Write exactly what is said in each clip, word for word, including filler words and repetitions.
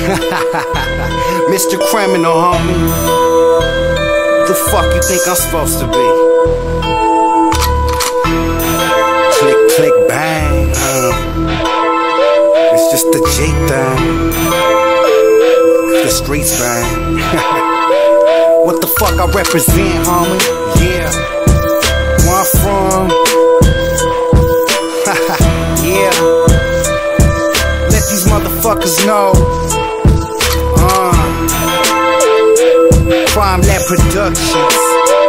Mister Criminal, homie. The fuck you think I'm supposed to be? Click, click, bang. Uh, it's just the G thing. The streets bang. What the fuck I represent, homie? Yeah. Where I'm from. Yeah. Let these motherfuckers know. Uh. Crime Lab Productions.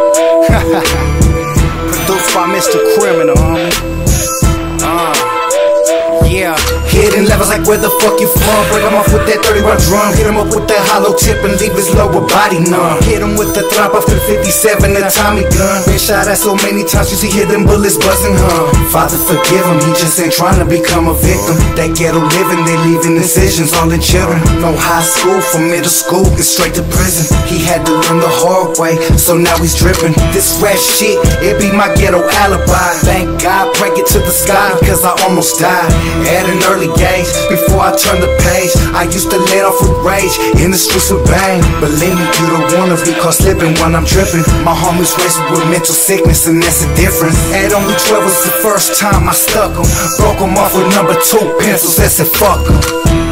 Produced by Mister Criminal, homie. Uh. Yeah. Hidden levels like where the fuck you from. Break him off with that thirty round drum. Hit him up with that hollow tip and leave his lower body numb. Hit him with the drop off the fifty-seven, the Tommy gun. Been shot at so many times you see hear them bullets buzzing, huh? Father forgive him, he just ain't trying to become a victim. That ghetto living, they leaving incisions all in children. No high school from middle school, get straight to prison. He had to learn the hard way, so now he's dripping. This rap shit, it be my ghetto alibi. Thank God, pray it to the sky, cause I almost died at an early age. Before I turned the page, I used to let off with rage in the streets with bang. Believe me, you don't wanna be caught slipping when I'm dripping. My homies raised with mental sickness, and that's the difference. At only twelve was the first time I stuck them. Broke them off with number two pencils, I said fuck them.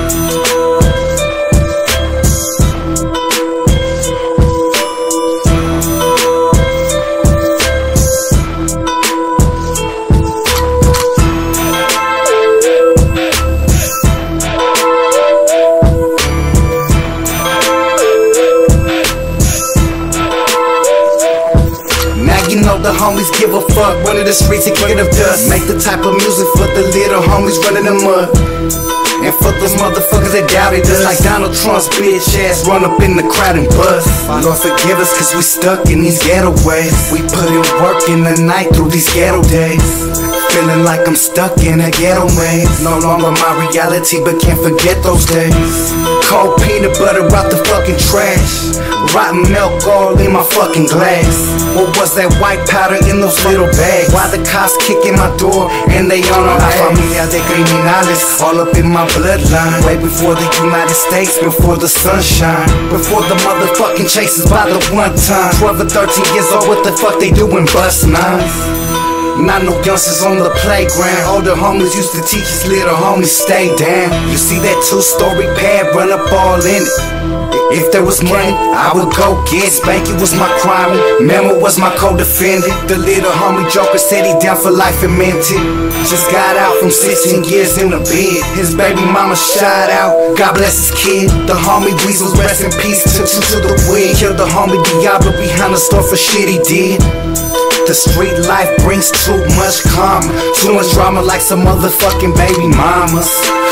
You know the homies give a fuck, running the streets and kicking up dust. Make the type of music for the little homies running them up. And for those motherfuckers that doubt it, just like Donald Trump's bitch ass run up in the crowd and bust. Lord forgive us cause we stuck in these ghetto ways. We put in work in the night through these ghetto days. Feeling like I'm stuck in a ghetto maze. No longer my reality, but can't forget those days. Cold peanut butter out the fucking trash. Rotten milk all in my fucking glass. What was that white powder in those little bags? Why the cops kicking my door and they on our ass? Familia de criminales all up in my bloodline. Way before the United States, before the sunshine, before the motherfucking chases by the one time. Twelve or thirteen years old, what the fuck they doing bust nines? Not no youngsters on the playground. Older homies used to teach us little homies stay down. You see that two-story pad, run up all in it. If there was money, I would go get Spanky was my crime, Memo was my co-defendant. The little homie Joker said he down for life and meant it. Just got out from sixteen years in the bed. His baby mama shot out, God bless his kid. The homie Weasel, rest in peace, took him to the wig. Killed the homie Diablo behind the store for shit he did. The street life brings too much karma, too much drama like some motherfucking baby mamas.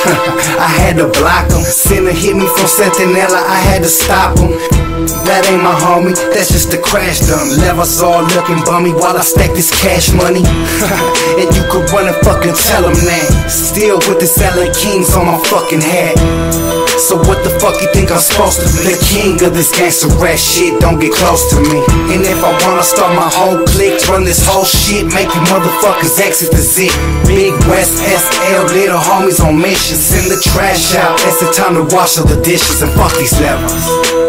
I had to block him. Sinner hit me from Centinela, I had to stop him. That ain't my homie, that's just the crash dummy. Left us all looking bummy while I stack this cash money. And you could run and fucking tell him that. Still with the selling kings on my fucking hat. So what the fuck you think I'm supposed to be? The king of this gangster rap shit, don't get close to me. And if I wanna start my whole clique, run this whole shit, make you motherfuckers exit the zip. Big West S L, little homies on missions. Send the trash out, it's the time to wash all the dishes and fuck these levels.